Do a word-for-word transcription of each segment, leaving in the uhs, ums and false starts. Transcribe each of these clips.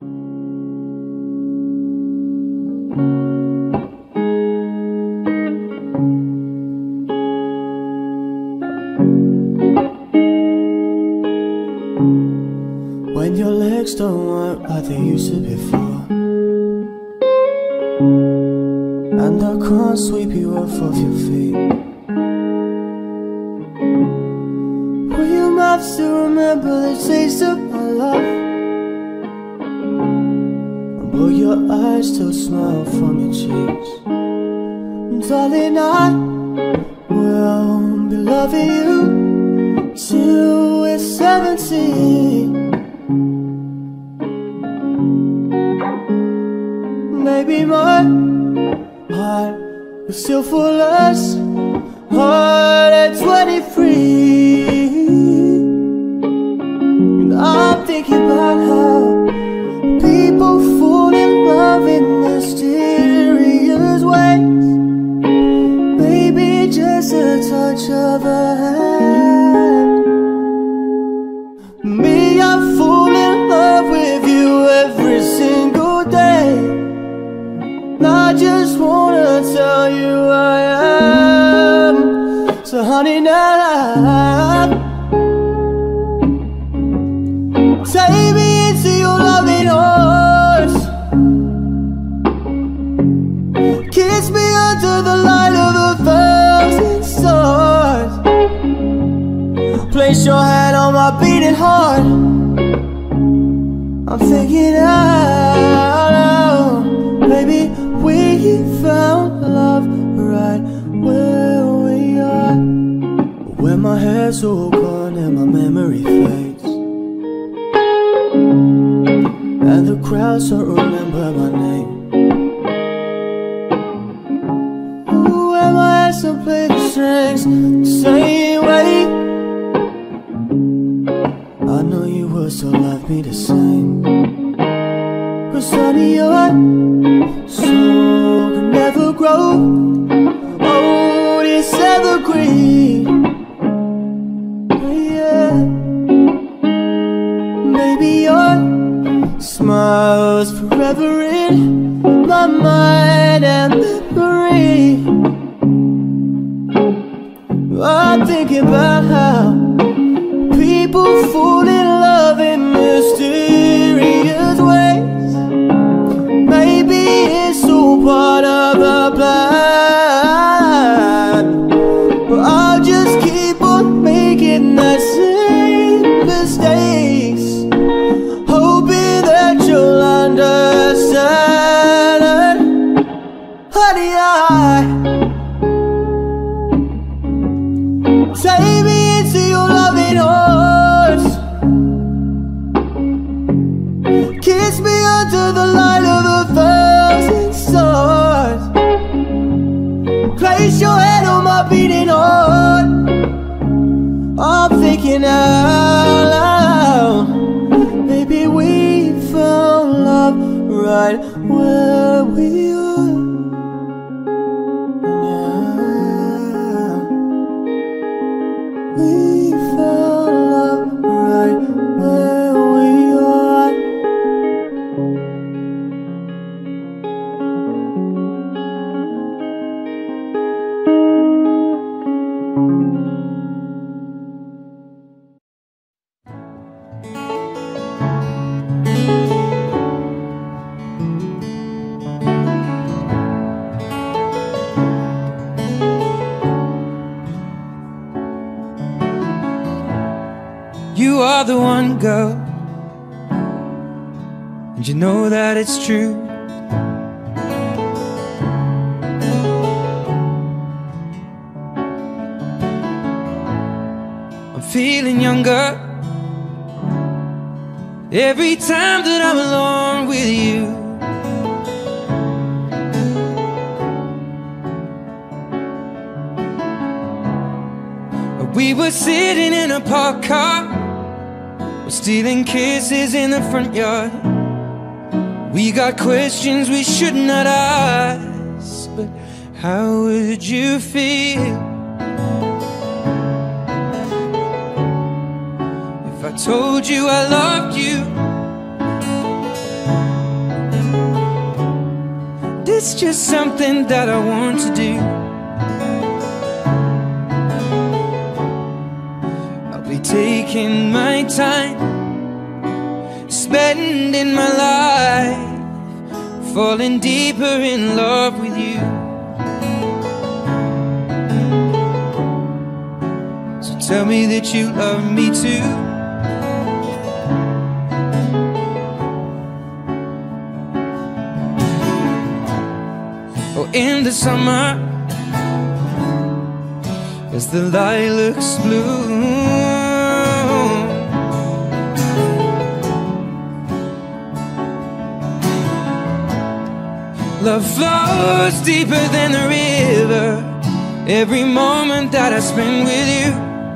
When your legs don't work like they used to before, and I can't sweep you off of your feet, will your mouth still remember the taste of my love? And will your eyes still smile from your cheeks? Darling, I will be loving you till we're seventeen. Maybe my heart will still fall as hard at twenty-three. And I'm thinking about how people fall in love in mysterious ways. Maybe just a touch of a hand. Me, I fall in love with you every single day. I just wanna tell you I am. So honey, now take me into your loving arms. Kiss me under the light of a thousand stars. Place your hand on my beating heart. I'm thinking out loud, baby. We found love right where we are. When my hair's all gone and my memory fades, and the crowds don't remember my name. Ooh, when my hands don't play the strings the same way, I know you will still love me the same. Cause honey, you're so can never grow. Oh, this evergreen. Yeah. Maybe your smile's forever in my mind and memory. I'm thinking about how people fall in love in mysterious ways. Maybe it's all part of the plan, but I'll just keep on making the same mistakes, hoping that you'll understand. Honey, I take me into your loving arms. Kiss me under the light of a thousand stars. Place your head on my beating heart. I'm thinking out loud, maybe we found love right where we are. Yeah. We found love right where we are. You are the one, girl, and you know that it's true. I'm feeling younger every time that I'm alone with you. We were sitting in a parked car, we're stealing kisses in the front yard. We got questions we should not ask, but how would you feel if I told you I loved you It's just something that I want to do. I'll be taking my time, spending my life, falling deeper in love with you. So tell me that you love me too. Oh, in the summer, as the lilacs bloom, love flows deeper than the river. Every moment that I spend with you,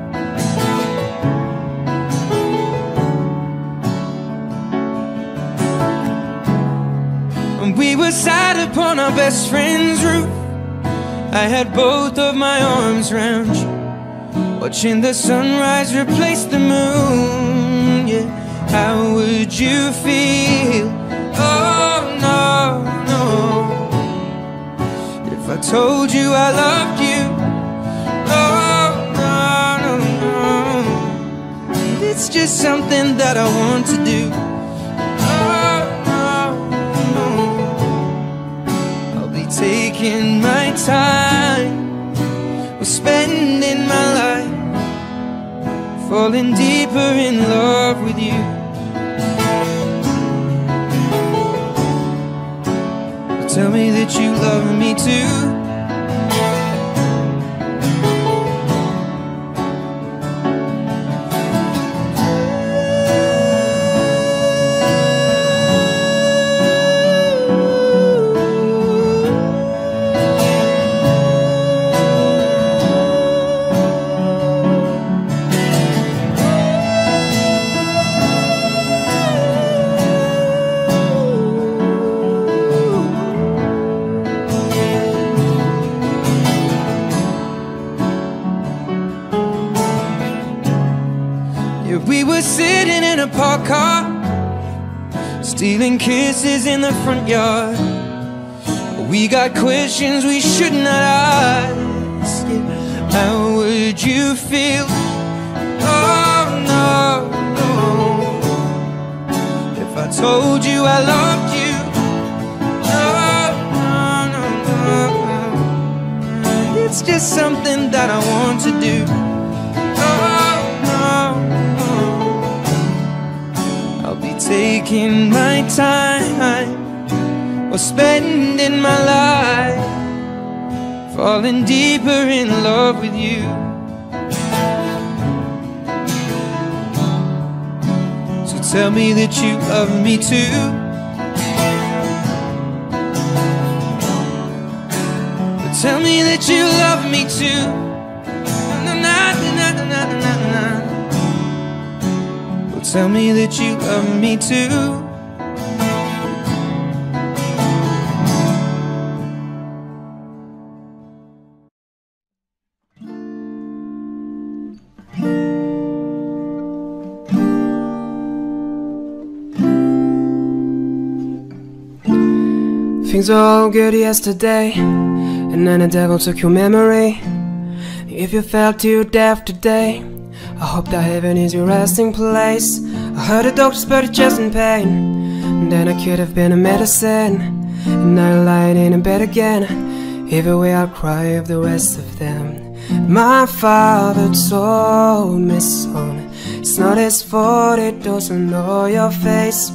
we were sat upon our best friend's roof. I had both of my arms round you, watching the sunrise replace the moon. Yeah, how would you feel? Oh no, no, if I told you I loved you. Oh no, no, no, it's just something that I want to do. Taking my time, we're spending my life, falling deeper in love with you. Tell me that you love me too. We were sitting in a parked car, stealing kisses in the front yard. We got questions we should not ask. How would you feel? Oh no, no, if I told you I loved you. Oh no, no, no, it's just something that I want to do. Taking my time, or spending my life, falling deeper in love with you. So tell me that you love me too. But tell me that you love me too. Na, na, na, na, na, na, na. Tell me that you love me too. Things were all good yesterday, and then the devil took your memory. If you felt too deaf today, I hope that heaven is your resting place. I heard the doctors put your chest in pain, and then I could have been a medicine. And I lied in a bed again. Either way I'll cry of the rest of them. My father told me, son, it's not his fault, he doesn't know your face.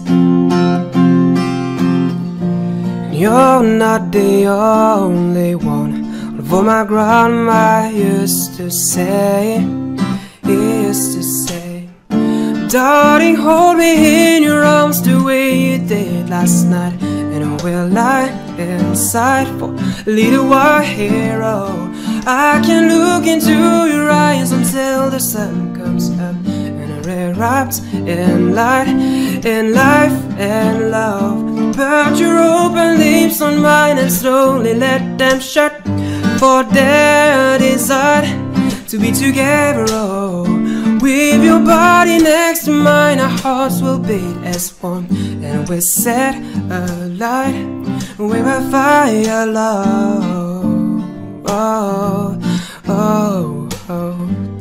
And you're not the only one. Although my grandma used to say, used to say, darling, hold me in your arms the way you did last night, and I will lie inside for a little while hero. I can look into your eyes until the sun comes up, and I'm really wrapped in light, in life and love. Put your open lips on mine and slowly let them shut, for their desire to be together. Oh, With your body next to mine, our hearts will beat as one, and we're set alight. We're a fire, love. Oh, oh, oh.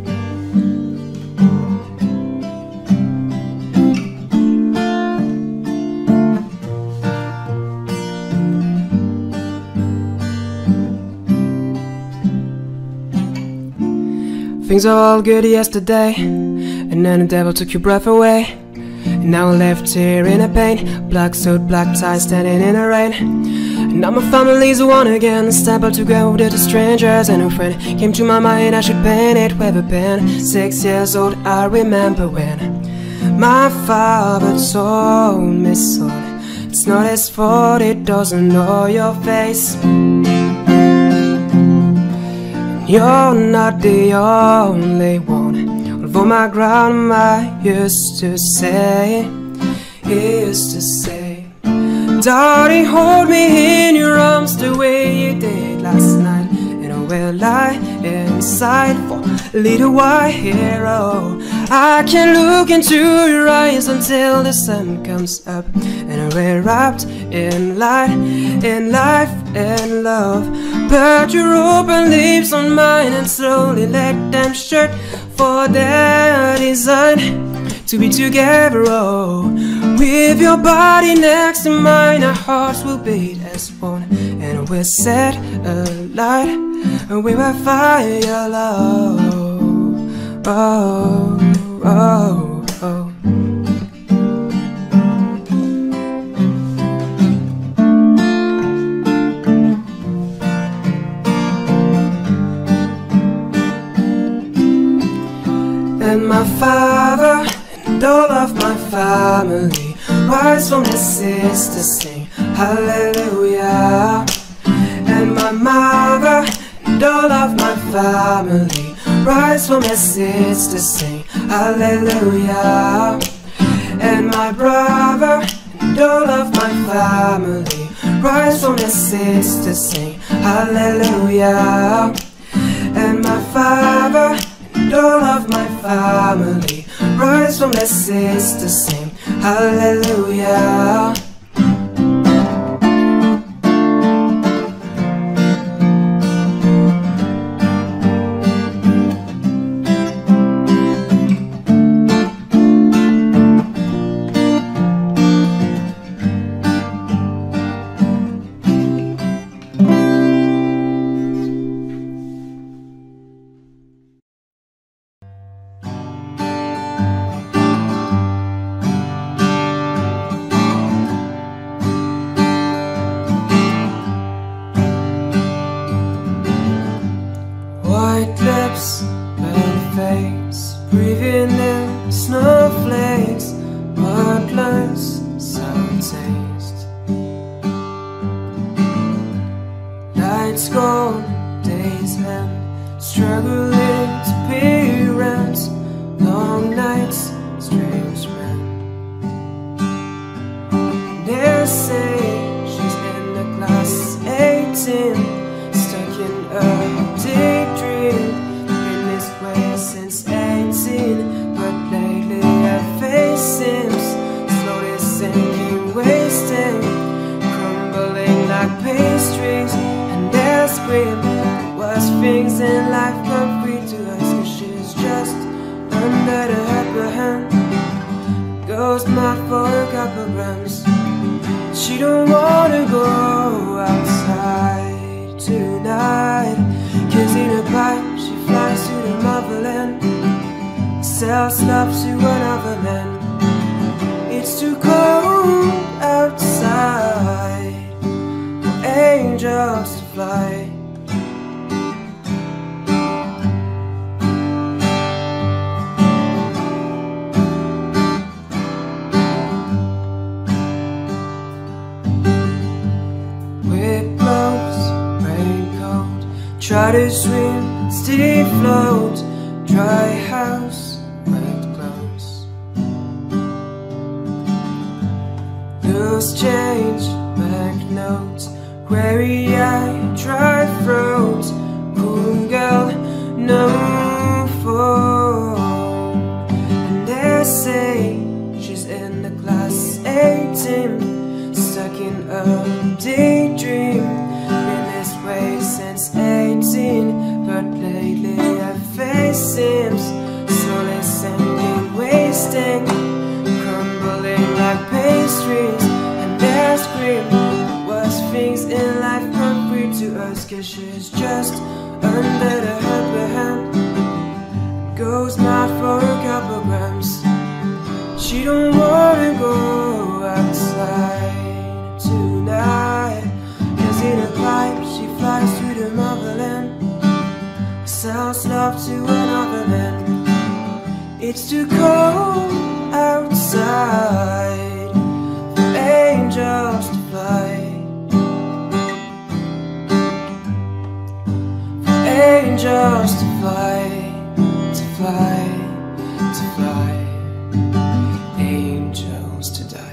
Things are all good yesterday, and then the devil took your breath away. And now we're left here in a pain, black suit, black tie, standing in the rain. And now my family's one again, step out together to strangers, and a friend came to my mind, I should paint it with a pen. Six years old, I remember when my father told me, son, it's not his fault, he doesn't know your face. You're not the only one. Although my grandma used to say, he used to say, darling, hold me in your arms the way you did last night, and I will lie inside for a little while hero. I can look into your eyes until the sun comes up, and we're wrapped in light, in life and love. Put your open lips on mine and slowly let them shut for their design to be together. Oh, with your body next to mine, our hearts will beat as one, and we're set alight, and we will fire, love. Oh, oh, oh. And my father and all of my family rise from the seas to sing hallelujah. And my mother and all of my family rise from the seas to sing hallelujah. And my brother and all of my family rise from the seas to sing hallelujah. And my father and all of my family rise from the seas to sing hallelujah. White lips, pale face, breathing in snowflakes, hard lines, sour taste. Lights gone, days end, struggling to pay rent, long nights, strange men. They say she's in the class eighteen, stuck in a daydream. Been this way since eighteen, but lately her face seems slowly sinking, wasting, crumbling like pastries. And they'll scream the worst things in life come free to us, 'cause she's just under the upper hand. Ghost mad for a couple grams. She don't wanna go outside tonight, 'cause in a pipe she flies to the motherland, sells love to another man. It's too cold outside for angels to fly. Try to swim, still float, dry house, wet clothes. Loose change, banknotes, query eye, dry throat, cool girl, no phone. a daydream. Been this way since eighteen, but lately our face seems slowly sinking, wasting, crumbling like pastries. And they scream the worst things in life come free to us, 'cause she's just under the helper hand. Goes mad for a couple grams. She don't wanna go outside tonight, 'cause in a pipe she flies to the motherland, sells love to another man. It's too cold outside for angels to fly, for angels to fly, to fly, to fly, angels to die.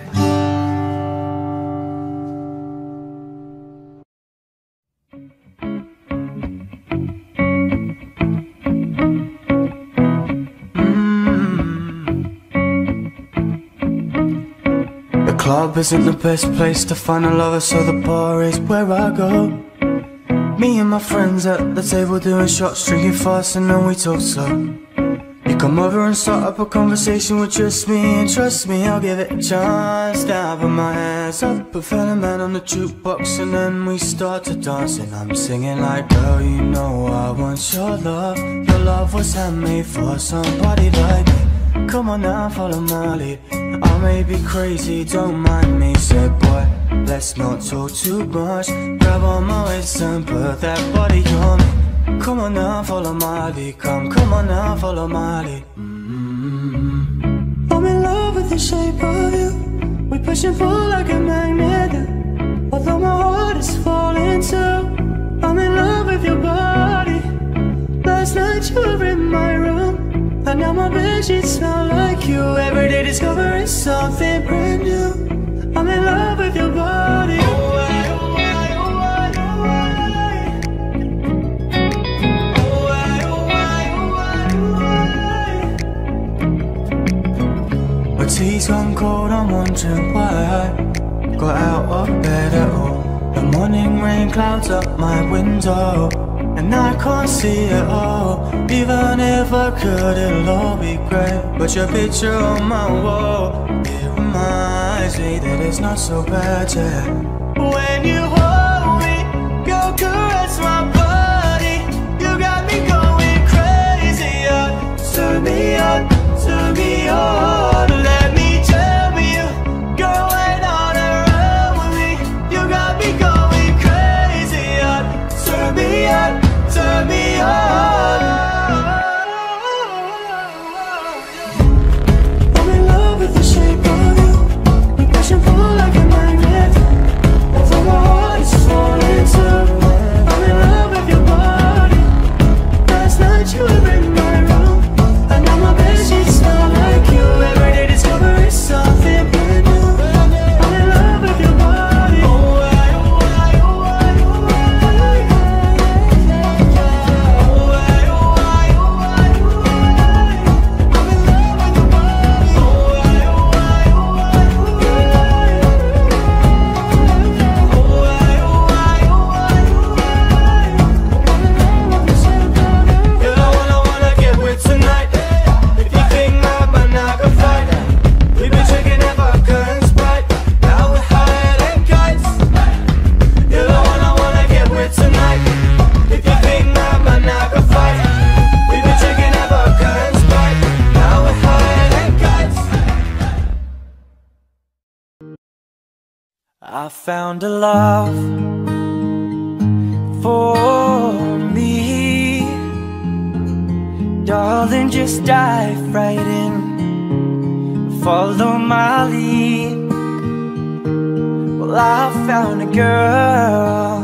The club isn't the best place to find a lover, so the bar is where I go. Me and my friends at the table doing shots, drinking fast, and then we talk slow. You come over and start up a conversation with just me, and trust me, I'll give it a chance. Then I put my hands up, a fellow man on the jukebox, and then we start to dance. And I'm singing like, girl, you know I want your love. Your love was handmade for somebody like me. Come on now, follow my lead. I may be crazy, don't mind me. Said, boy, let's not talk too much. Grab on my waist and put that body on me. Come on now, follow my lead. Come, come on now, follow my lead. Mm-hmm. I'm in love with the shape of you. We push and pull like a magnet do. Although my heart is falling too, I'm in love with your body. Last night you were in my room, and now my bedsheets smell like you. Every day discovering something brand new. I'm in love with your body. Oh, I, oh, I, oh, I, oh, I. Oh, I, oh, I, oh, I, oh, I. My tea's gone cold, I'm wondering why I got out of bed at all. The morning rain clouds up my window, and I can't see it all. Even if I could, it'll all be great. But your picture on my wall, it reminds me that it's not so bad, yeah. When you hold me, go caress my body. You got me going crazy, yeah. Turn me on, turn me on. Let me tell you, go right on around with me. You got me going crazy, yeah. Turn me on, turn me on. I'm in love with the shape of you. We push and pull like a magnet. Although my heart is falling too, I'm in love with your body. Last night you were in my room, and now my bedsheets smell like you. Every day discovering something brand new. I'm in love with your body. Oh, I, oh, I, oh, I, oh, I. Oh, I, oh, I, oh, I, oh, I. I'm in love with your body. Oh, I, oh, I, oh, I, oh, I. Oh, I, oh, I, oh, I, oh, I. I'm in love with the shape of you. You're the one I wanna get with tonight. If you think my man, I can fight. We've been drinking at vodka and Sprite. Now we're higher than kites. You're the one I wanna get with tonight. If you think my man, I can fight. We've been drinking at vodka and Sprite. Now we're higher than kites. I found a love for me. Darling, just dive right in. Follow my lead. Well, I found a girl,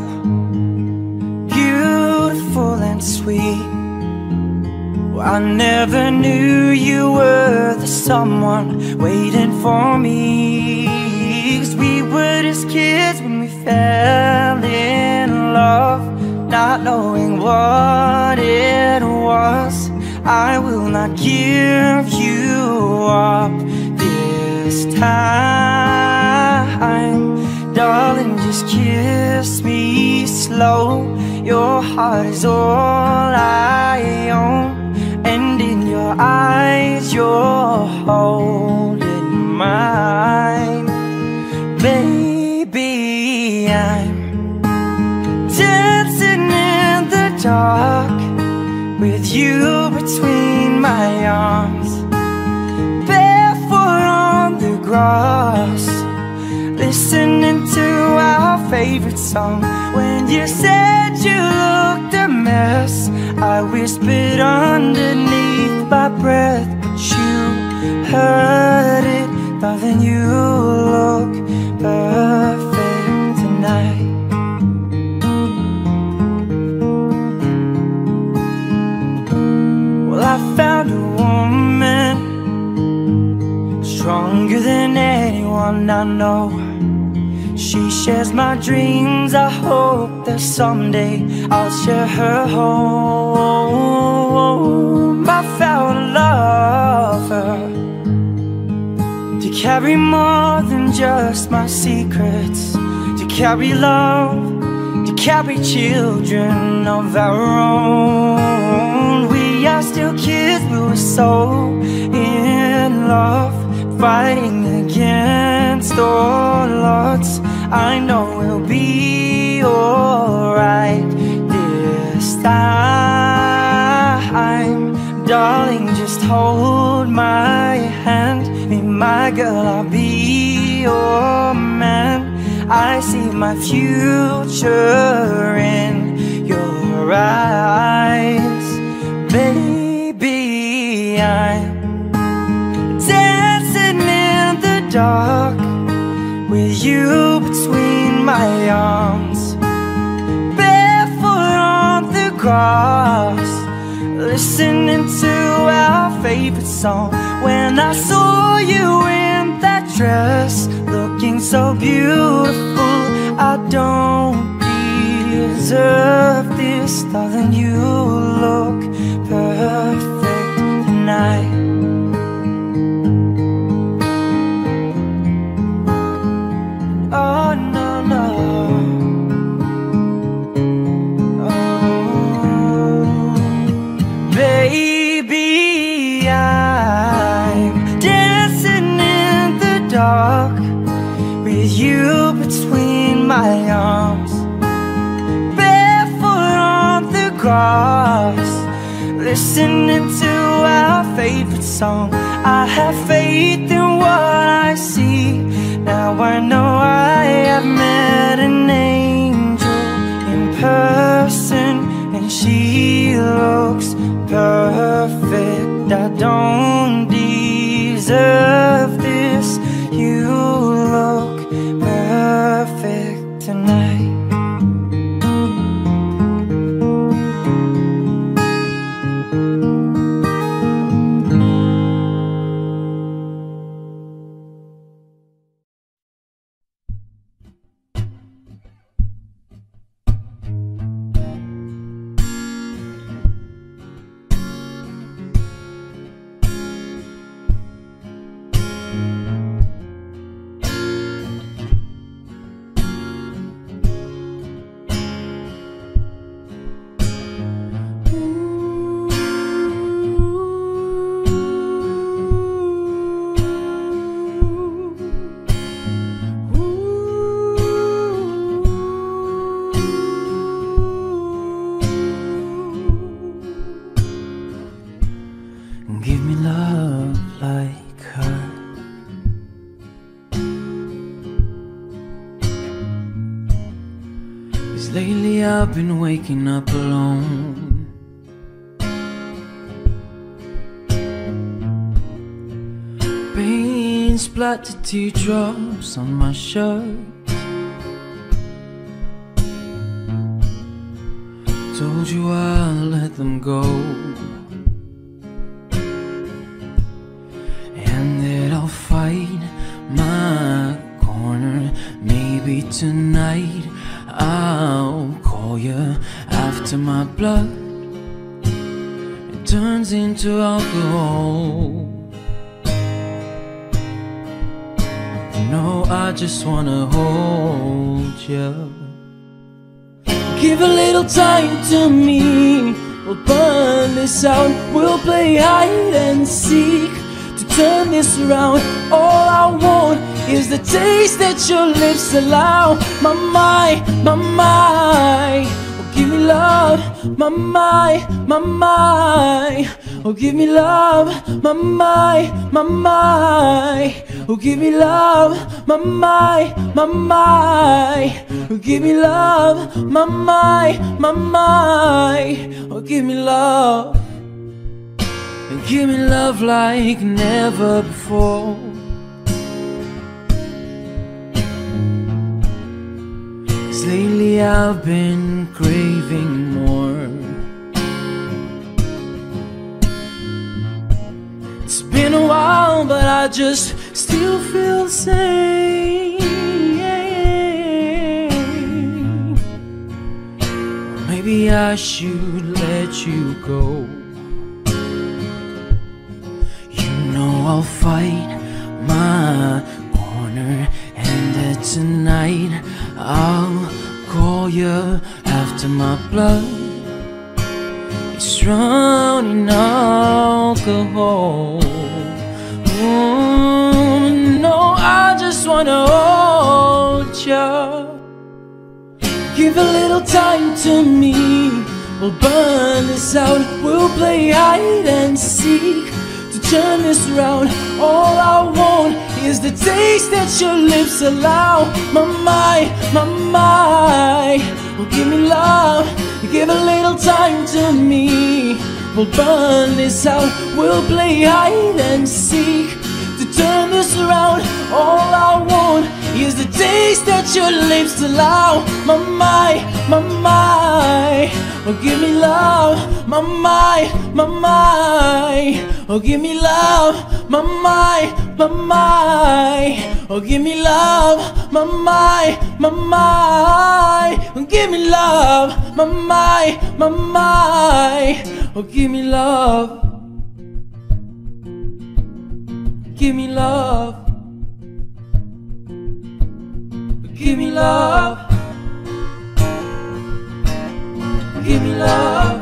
beautiful and sweet. Well, I never knew you were the someone waiting for me. 'Cause we were just kids when we fell in love, not knowing what it was. I will not give you up this time. darling, just kiss me slow. Your heart is all I own, and in your eyes you're holding mine. Baby, I'm dancing in the dark with you between my arms, barefoot on the grass, listening to our favorite song. When you said you looked a mess, I whispered underneath my breath, but you heard it. Darling, you look perfect tonight. Well, I found a woman stronger than anyone I know. She shares my dreams. I hope that someday I'll share her home. I found a lover to carry more than just my secrets, to carry love, to carry children of our own. We are still kids, but we're so in love, fighting against all odds. I know we'll be alright this time. Darling, just hold my hand. Be my girl, I'll be your man. I see my future in your eyes. Baby, I'm dancing in the dark with you between my arms, barefoot on the grass, listening to our favorite song. When I saw you in that dress, looking so beautiful, I don't deserve this. Darling, you look perfect tonight. Oh, no, no. Oh, baby, I'm dancing in the dark with you between my arms, barefoot on the grass, listening to our favorite song. I have faith in what I see. Now I know I have met an angel in person, and she looks perfect. I don't deserve this. You look perfect tonight. Give me love like her. 'Cause lately I've been waking up alone, pain splattered teardrops on my shirt. Told you I'll let them go, I'll fight my corner. Maybe tonight I'll call you after my blood it turns into alcohol. No, I just wanna hold you. Give a little time to me, we'll burn this out. We'll play hide and seek to turn this around. All I want is the taste that your lips allow. My, my, my, my, oh give me love. My, my, my, my, oh give me love. My, my, my, my, oh give me love. My, my, my, my, oh give me love. My, my, my, my, oh give me love. And give me love like never before. 'Cause lately I've been craving more. It's been a while, but I just still feel the same. Maybe I should let you go. I'll fight my corner, and that tonight I'll call you after my blood is running alcohol. Oh, no, I just wanna hold you. Give a little time to me, we'll burn this out. We'll play hide and seek to turn this around. All I want is the taste that your lips allow. My, my, my, my, oh give me love. Give a little time to me, we'll burn this out. We'll play hide and seek to turn this around. All I want is the taste that your lips allow. My, my, my, my, oh give me love. My, my, my, my, oh give me love. My, my, my, my, oh give me love. My, my, my, my, oh give me love. My, my, my, my, oh give me love. Give me love. Give me love. Give me love.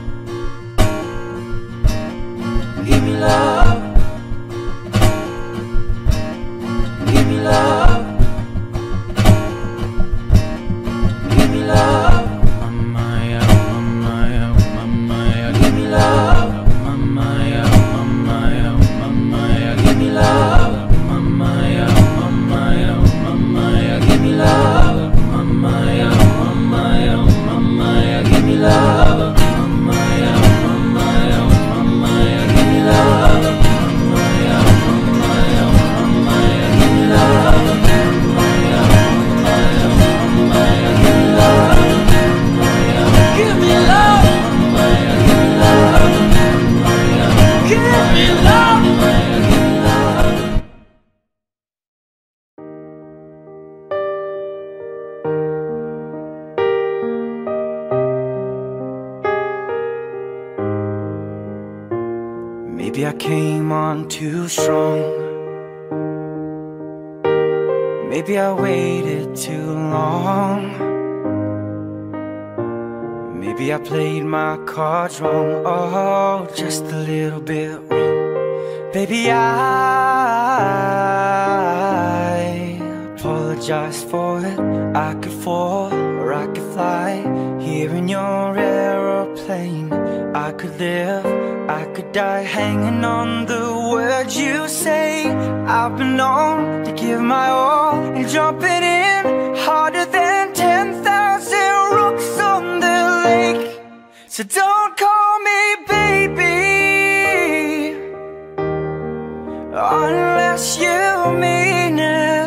Give me love. Give me love. Give me love. Mama, yeah, mama, yeah, mama, yeah. Give me love. Mama, yeah, mama, yeah, mama, yeah. Give me love. Mama, yeah, mama, yeah, mama, yeah. Give me love. Mama, yeah, mama, yeah, mama, yeah. Give me love. Mama, yeah, mama, yeah, mama, yeah. Give me love. Mama, yeah, mama, yeah, mama, yeah. Give me love. Mama, yeah, mama, yeah, mama, yeah. Give me love. Give me love. Give me love. Maybe I came on too strong. Maybe I waited too long. Maybe I played my cards wrong. Oh, just a little bit wrong. Baby, I apologize for it. I could fall or I could fly. Here in your aeroplane, I could live, I could die, hanging on the words you say. I've been known to give my all and jumping in harder than ten thousand rooks on the lake. So don't call me baby unless you mean it,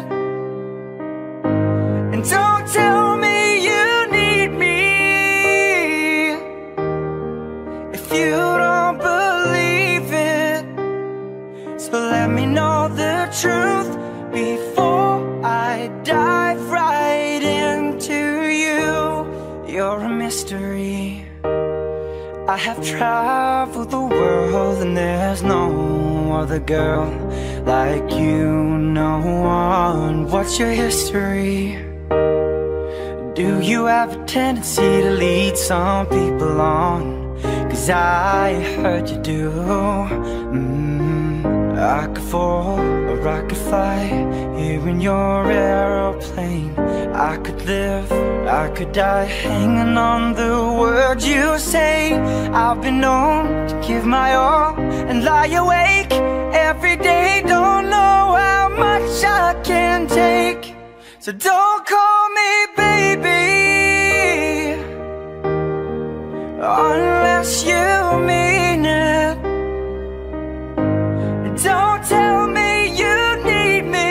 and don't tell me you need me if you don't believe it. So let me know the truth before I dive right into you. You're a mystery. I have traveled the world and there's no other girl like you, no one. What's your history? Do you have a tendency to lead some people on? Cause I heard you do. mm, I could fall or I could fly here in your aeroplane. I could live, I could die, hanging on the words you say. I've been known to give my all and lie awake every day. Don't know how much I can take, so don't call me baby unless you mean it. Don't tell me you need me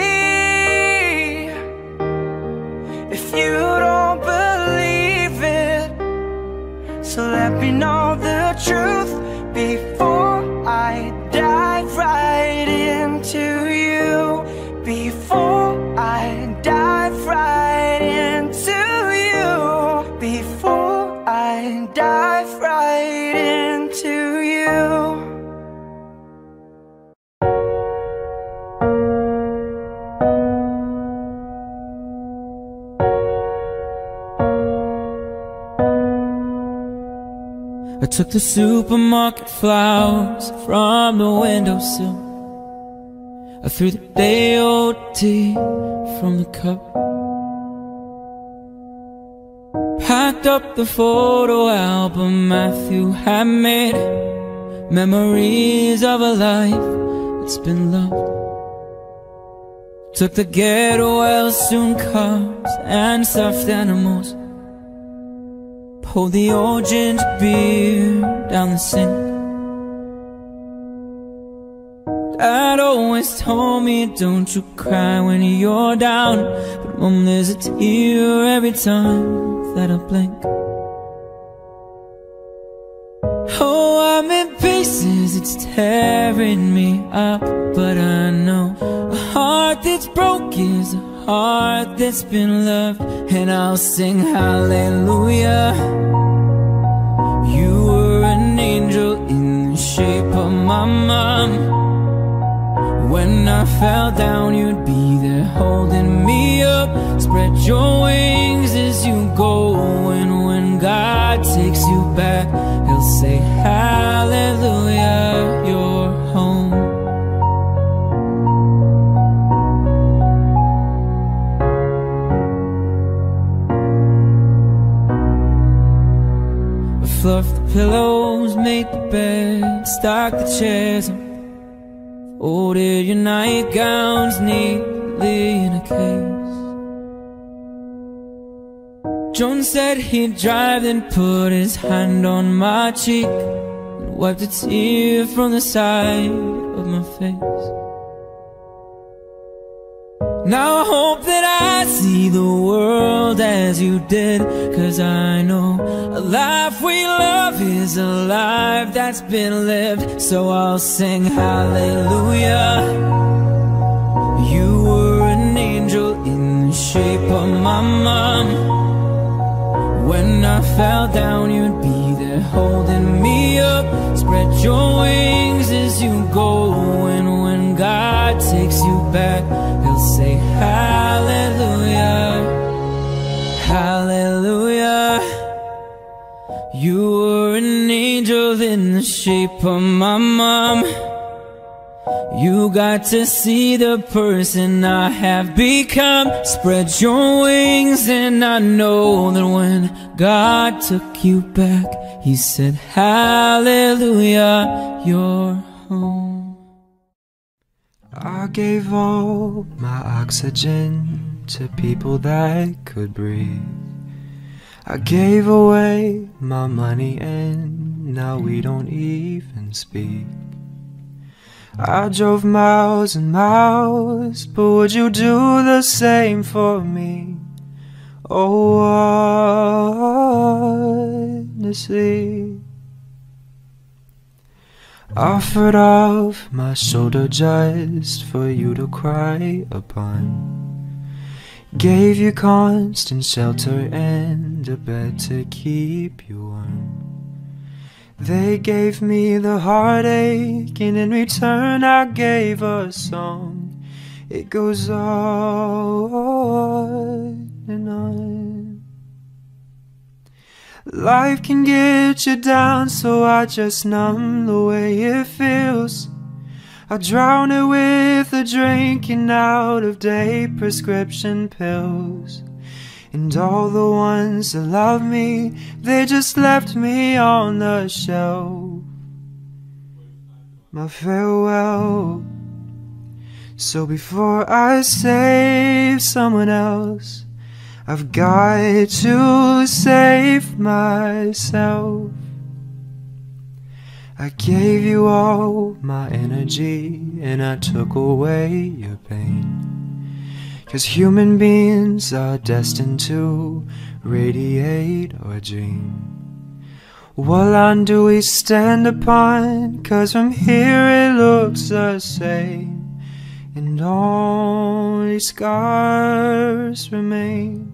if you don't believe it. So let me know the truth before I dive right into you. Before I dive right into you. Before I dive right into you. I took the supermarket flowers from the windowsill. I threw the day-old tea from the cup. Packed up the photo album Matthew had made, memories of a life that's been loved. Took the get well soon cars and stuffed animals. Poured the old ginger beer down the sink. Dad always told me, don't you cry when you're down. But Mom, there's a tear every time that I blink. Oh, I'm in pieces, it's tearing me up. But I know a heart that's broke is a heart that's been loved. And I'll sing hallelujah. You were an angel in the shape of my mom. When I fell down, you'd be there holding me up. Spread your wings as you go, and when God takes you back, He'll say hallelujah, you're home. I fluffed the pillows, made the bed, stocked the chairs up. Ordered your nightgowns neatly in a case. John said he'd drive, then put his hand on my cheek and wiped a tear from the side of my face. Now I hope that I see the world as you did, 'cause I know a life we love is a life that's been lived. So I'll sing hallelujah. You were an angel in the shape of my mom. When I fell down, you'd be there holding me up. Spread your wings as you go, and when God takes you back, He'll say hallelujah, hallelujah. You were an angel in the shape of my mom. You got to see the person I have become. Spread your wings, and I know that when God took you back, He said hallelujah, you're home. I gave all my oxygen to people that could breathe. I gave away my money and now we don't even speak. I drove miles and miles, but would you do the same for me? Oh, honestly, offered off my shoulder just for you to cry upon. Gave you constant shelter and a bed to keep you warm. They gave me the heartache, and in return I gave a song. It goes on and on. Life can get you down, so I just numb the way it feels. I drown it with a drink and out-of-date prescription pills. And all the ones that love me, they just left me on the shelf. My farewell. So before I save someone else, I've got to save myself. I gave you all my energy and I took away your pain. 'Cause human beings are destined to radiate or dream. What line do we stand upon? 'Cause from here it looks the same, and only scars remain.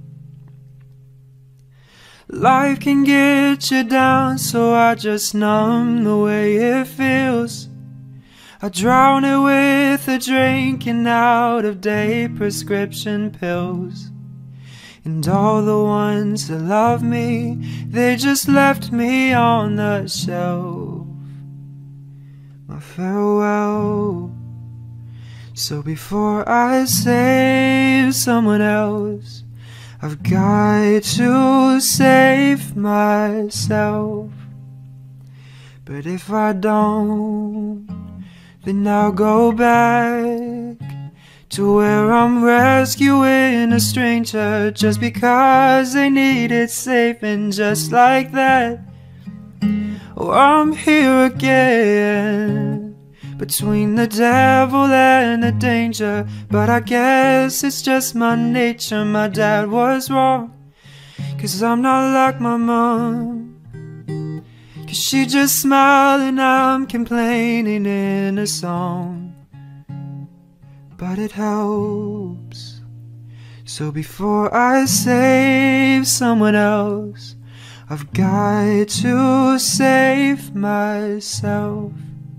Life can get you down, so I just numb the way it feels. I drown it with a drink and out-of-date prescription pills. And all the ones that love me, they just left me on the shelf. My farewell. So before I save someone else, I've got to save myself. But if I don't, then I'll go back to where I'm rescuing a stranger just because they need it safe. And just like that, oh, I'm here again, between the devil and the danger. But I guess it's just my nature. My dad was wrong, 'cause I'm not like my mom. 'Cause she just smiled and I'm complaining in a song. But it helps. So before I save someone else, I've got to save myself.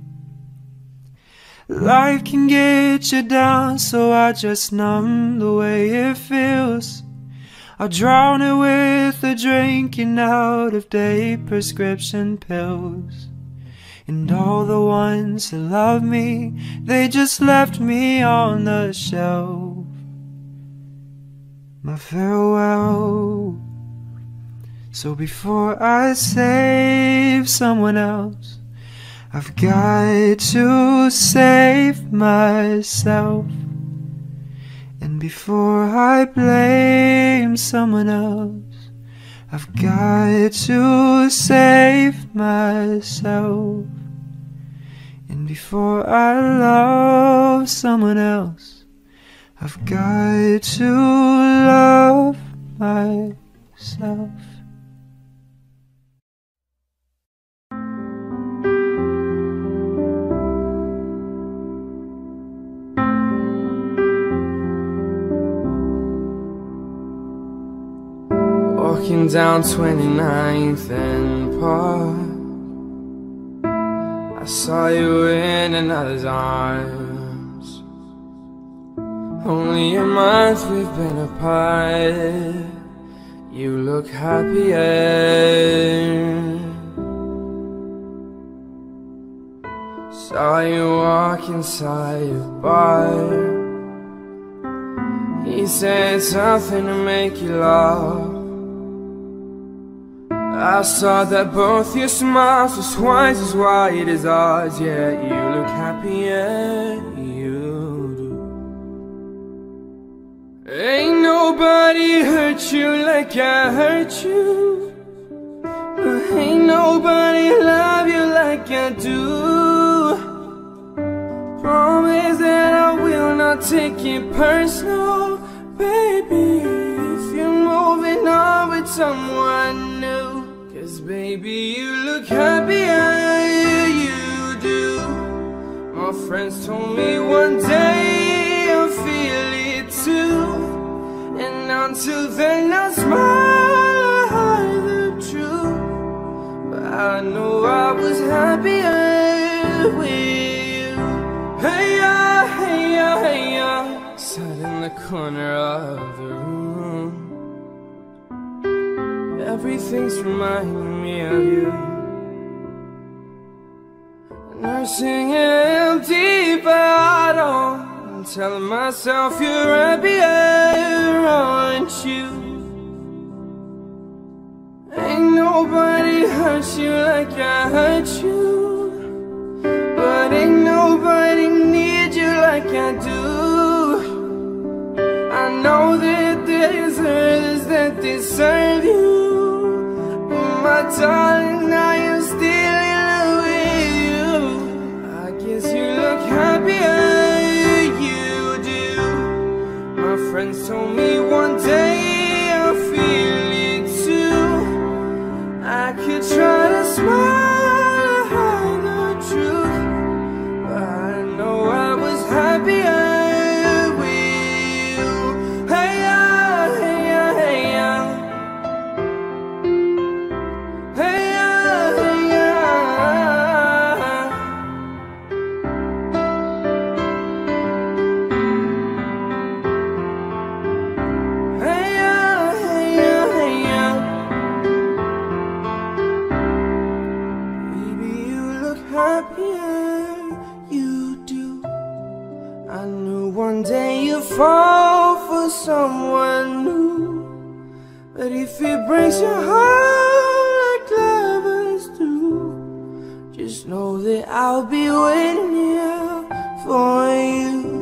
Life can get you down, so I just numb the way it feels. I drown it with a drink and out-of-date prescription pills. And all the ones that love me, they just left me on the shelf. My farewell. So before I save someone else, I've got to save myself. And before I blame someone else, I've got to save myself. And before I love someone else, I've got to love myself. Walking down twenty-ninth and Park, I saw you in another's arms. Only a month we've been apart, you look happier. Saw you walk inside your bar. He said something to make you laugh. I saw that both your smiles was twice as wide as ours. Yeah, you look happier, you do. Ain't nobody hurt you like I hurt you, but ain't nobody love you like I do. Promise that I will not take it personal, baby, if you're moving on with someone new. 'Cause baby, you look happier, you do. My friends told me one day I'll feel it too. And until then I'll smile, I hide the truth. But I know I was happier with you. Hey ya, hey ya, hey ya. Sat in the corner of the room. everything's reminding me of you. Nursing an empty bottle and telling myself you're happier, aren't you? Ain't nobody hurt you like I hurt you, but ain't nobody need you like I do. I know that there's others that deserve you, but my darling, now you're still in love with you. I guess you look happier, you do. My friends told me one day I'll feel it too. I could try to smile, hide the truth, but I know I was happier. One day you'll fall for someone new, but if it breaks your heart like lovers do, just know that I'll be waiting here for you.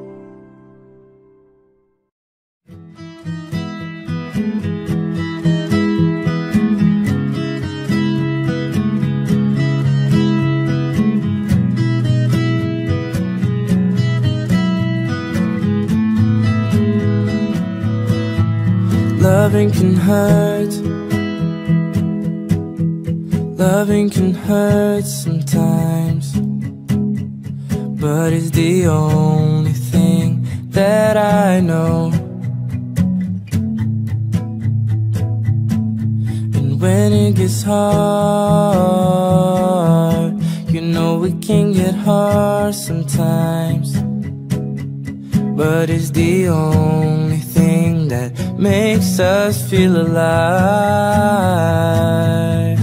Loving can hurt, loving can hurt sometimes, but it's the only thing that I know. And when it gets hard, you know it can get hard sometimes, but it's the only thing that makes us feel alive.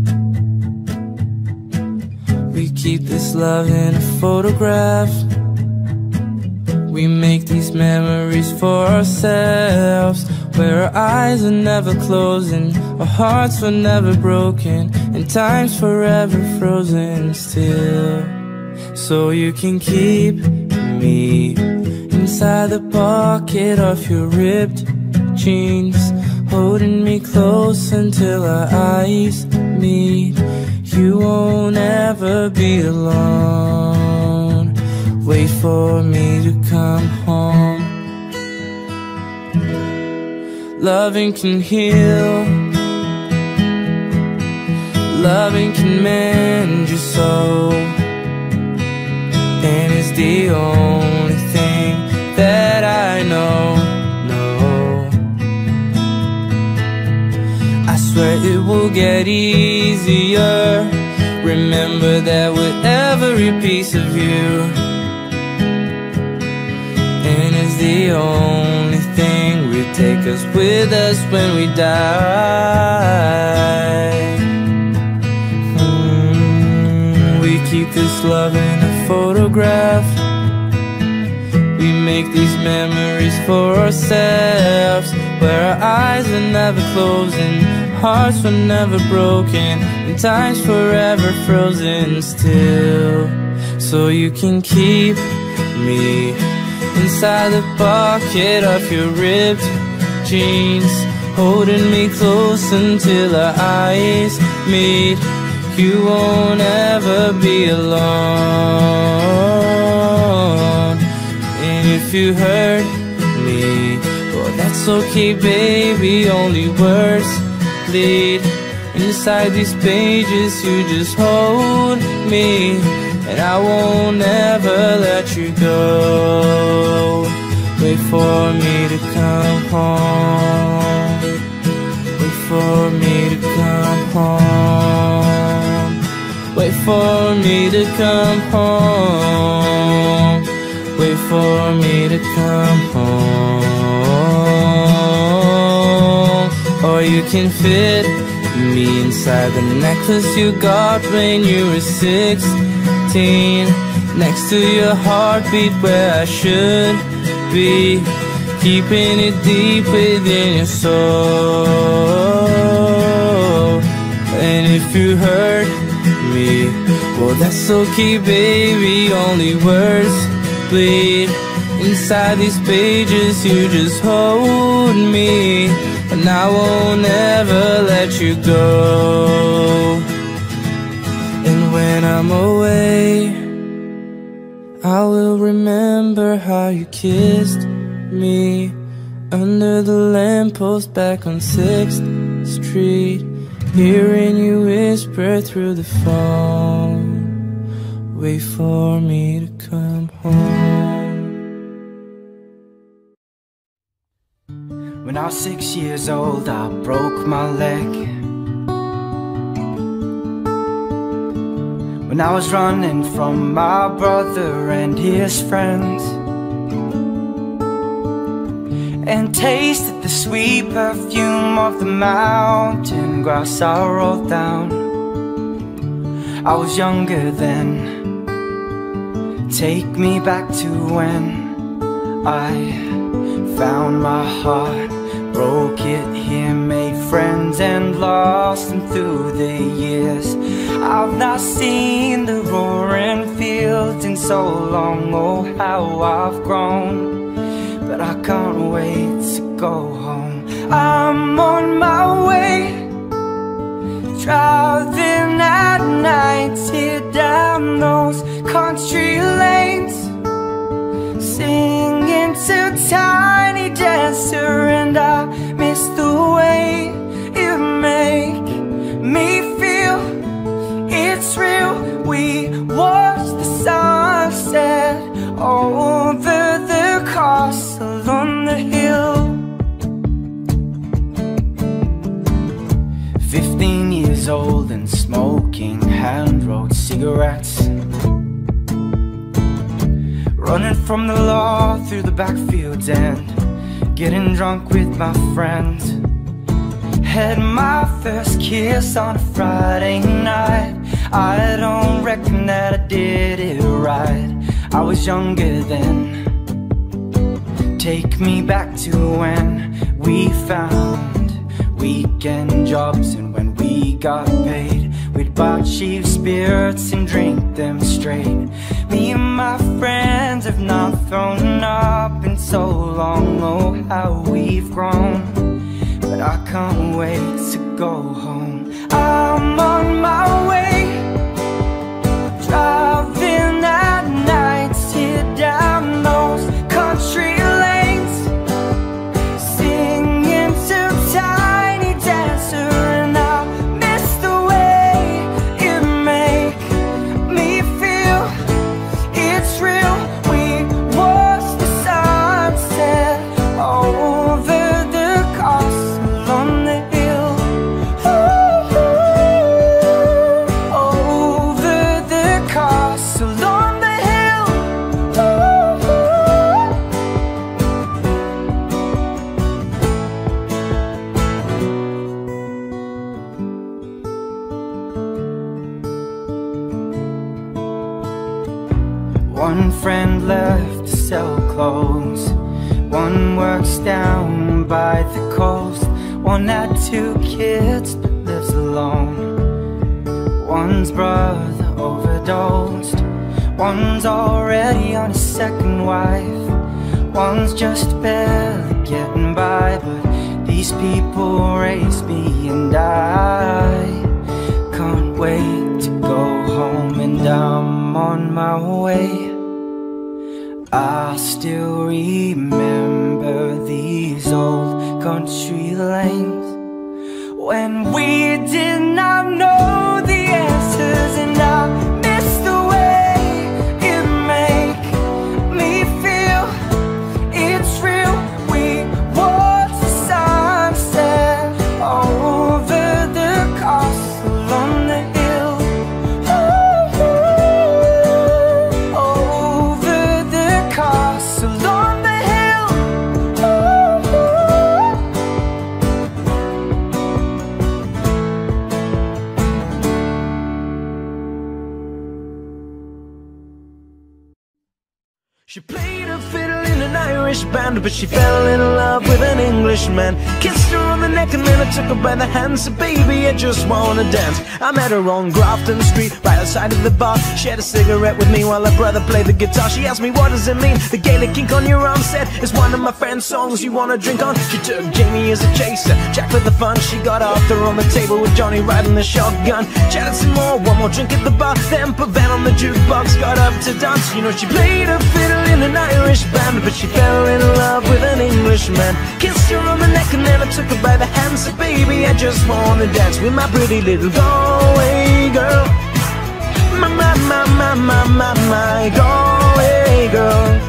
We keep this love in a photograph. We make these memories for ourselves, where our eyes are never closing, our hearts were never broken, and time's forever frozen still. So you can keep me inside the pocket of your ripped jeans, holding me close until our eyes meet. You won't ever be alone. Wait for me to come home. Loving can heal, loving can mend your soul, and it's the only thing that I know. It will get easier. Remember that with every piece of you, and it's the only thing will take us with us when we die. mm, We keep this love in a photograph. We make these memories for ourselves, where our eyes are never closing, hearts were never broken, and time's forever frozen still. So you can keep me inside the pocket of your ripped jeans, holding me close until our eyes meet. You won't ever be alone. And if you hurt me, well, that's okay, baby, only words bleed. Inside these pages you just hold me, and I won't ever let you go. Wait for me to come home. Wait for me to come home. Wait for me to come home. Wait for me to come home. or you can fit me inside the necklace you got when you were sixteen, next to your heartbeat where I should be, keeping it deep within your soul. And if you hurt me, well that's okay baby, only words bleed inside these pages. You just hold me and I won't ever let you go. And when I'm away, I will remember how you kissed me under the lamppost back on sixth street, hearing you whisper through the phone, wait for me to come home. When I was six years old, I broke my leg. When I was running from my brother and his friends, and tasted the sweet perfume of the mountain grass I rolled down. I was younger then. Take me back to when I found my heart, broke it here, made friends and lost them through the years. I've not seen the roaring fields in so long, oh how I've grown, but I can't wait to go home. I'm on my way, driving at night, here down those country lanes, singing to Tiny Dancer, and I miss the way you make me feel it's real. We watch the sunset over the castle on the hill. Fifteen years old and smoking hand-rolled cigarettes, running from the law through the backfields and getting drunk with my friends. Had my first kiss on a Friday night. I don't reckon that I did it right. I was younger then. Take me back to when we found weekend jobs, and when we got paid, we'd buy cheap spirits and drink them straight. Me and my friends have not thrown up in so long, oh how we've grown, but I can't wait to go home. I'm on my way, driving at night, here down those country lanes, singing to Tiny Dancer, and I miss the way you make me feel it's real. We watch the sunset over the castle on the hill. Ooh, over the castle on the hill. Ooh. One friend left to sell clothes, one works down by the coast, one had two kids but lives alone. One's brother overdosed, one's already on his second wife, one's just barely getting by, but these people raised me and I can't wait to go home. And I'm on my way. I still remember these old country lanes when we did not know the answers, and I miss the way you make me feel it's real. We watch the sunset over the castle on the hill. Ooh, over the castle on the hill. Ooh. She played a fiddle in an Irish band, but she fell in love with an Englishman. Kissed her on the neck and then I took her by the hand. Said, baby, I just wanna dance. I met her on Grafton Street, by the side of the bar. She had a cigarette with me while her brother played the guitar. She asked me, what does it mean? The Gaelic ink on your arm said, it's one of my friend's songs you wanna drink on. She took Jamie as a chaser, Jack for the fun. She got Arthur on the table with Johnny riding the shotgun. Chatted some more, one more drink at the bar. Then put Van on the jukebox, got up to dance. You know she played a fiddle in an Irish band, but she fell in love with an Englishman. Kissed her on the neck and then I took her by the hand. Said, baby, I just wanna dance with my pretty little Galway girl. My, my, my, my, my, my, my Galway girl.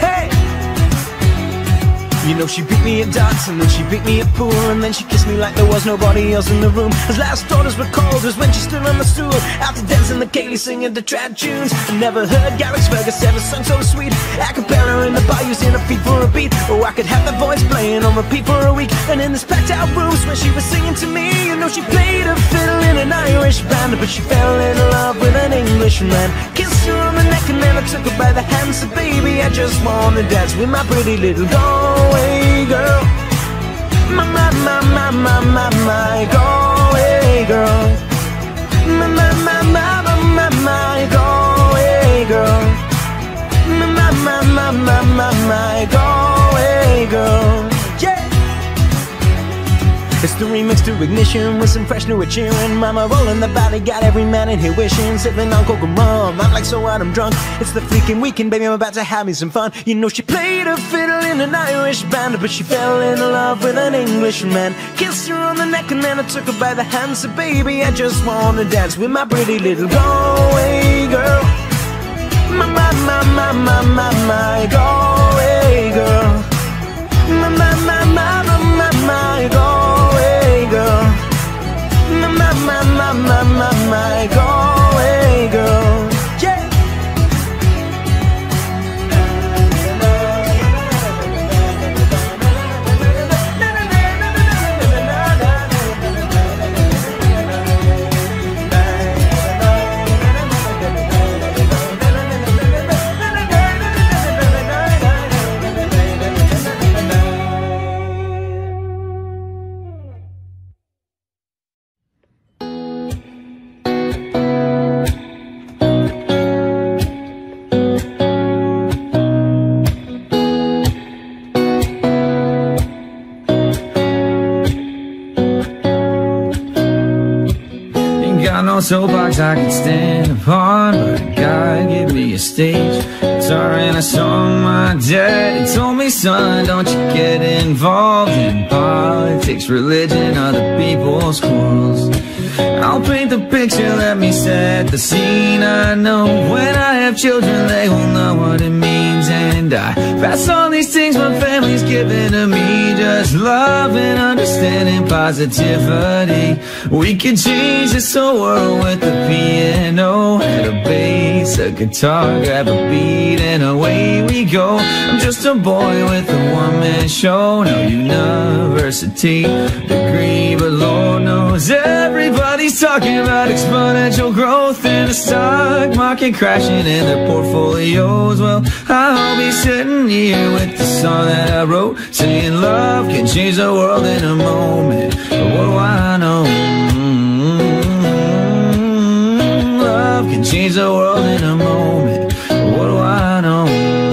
You know she beat me at darts and then she beat me at pool, and then she kissed me like there was nobody else in the room. As last orders were called was when she stood on the stool, after dancing the Kaylee singing the trad tunes. I never heard Garrick's Fergus ever sung so sweet. A cappella in the bar using a feet for a beat. Oh, I could have that voice playing on repeat for a week. And in this packed out room when she was singing to me, you know she played a fiddle in an Irish band, but she fell in love with an Englishman. Kissed her on the neck and then I took her by the hand. Said, baby, I just wanna dance with my pretty little Galway girl. My, my, my, my, my, my, my Galway girl. My, my, my, my, my, my, my Galway girl. My, my, my, my, my, my, my Galway girl. Yeah! It's the remix to Ignition with some fresh new cheering. Mama rolling the body, got every man in here wishing. Sipping on cocoa rum, I'm like so what, I'm drunk. It's the freaking weekend, baby, I'm about to have me some fun. You know she played a fiddle in an Irish band, but she fell in love with an Englishman. Kissed her on the neck and then I took her by the hand. Said, baby, I just wanna dance with my pretty little Galway girl. My, my, my, my, my, my, my Galway girl. My, my, my, my, my, my, my Galway girl. My, my, my, my, my, my, my Galway girl. Yeah! No soapbox I can stand upon, but God give me a stage guitar and a song. My daddy told me, son, don't you get involved in politics, religion, other people's quarrels. I'll paint the picture, let me set the scene. I know when I have children they will know what it means, and I pass on these things my family's given to me. Just love and understanding, positivity. We could change this whole world with a piano and a bass, a guitar, grab a beat and away we go. I'm just a boy with a one-man show, no university degree, but Lord knows everybody's talking about exponential growth and the stock market crashing in their portfolios. Well, I'll be sitting here with the song that I wrote, saying love can change the world in a moment. But what do I know? Mm-hmm. Love can change the world in a moment. But what do I know?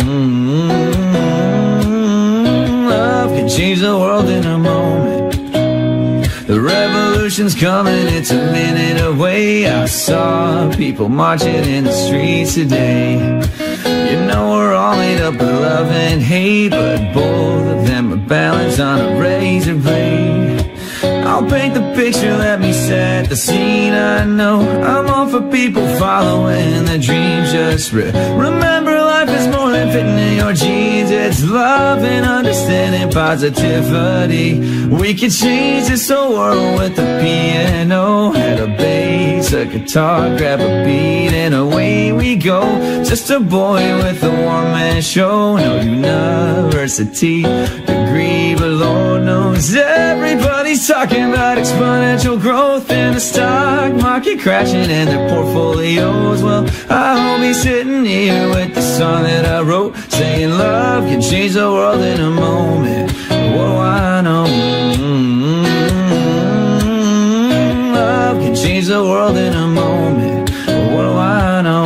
Mm-hmm. Love can change the world in a moment. The revolution's coming, it's a minute away. I saw people marching in the streets today. You know we're all made up of love and hate, but both of them are balanced on a razor blade. I'll paint the picture, let me set the scene. I know I'm all for people following their dreams. Just re remember life is more than fitting in your jeans. It's love and understanding, positivity. We can change this whole world with a piano and a bass, a guitar, grab a beat and away we go. Just a boy with a one-man show, no university degree, degree, but Lord knows everybody's talking about exponential growth and the stock market crashing and their portfolios. Well, I hope he's sitting here with the song that I wrote, saying love can change the world in a moment. What do I know? Mm-hmm. Love can change the world in a moment. What do I know?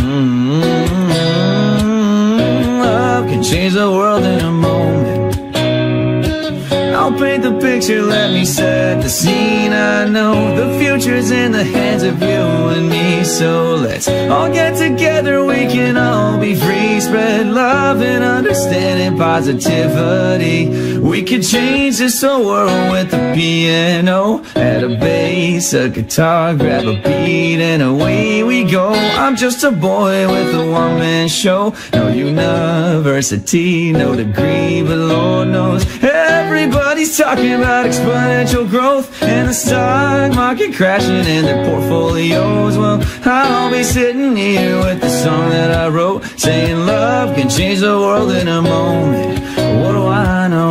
Mm-hmm. Love can change the world in a moment. I'll paint the picture, let me set the scene. I know the future's in the hands of you and me, so let's all get together, we can all be free. Spread love and understanding, positivity. We could change this whole world with a piano, add a bass, a guitar, grab a beat, and away we go. I'm just a boy with a one-man show. No university, no degree, but Lord knows everybody's talking about exponential growth and the stock market crashing and their portfolios. Well, I'll be sitting here with the song that I wrote, saying love can change the world in a moment. What do I know?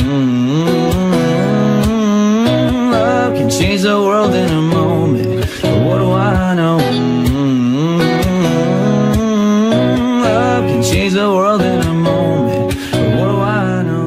Mm-hmm. Love can change the world in a moment. What do I know? Mm-hmm. Love can change the world in a moment. What do I know?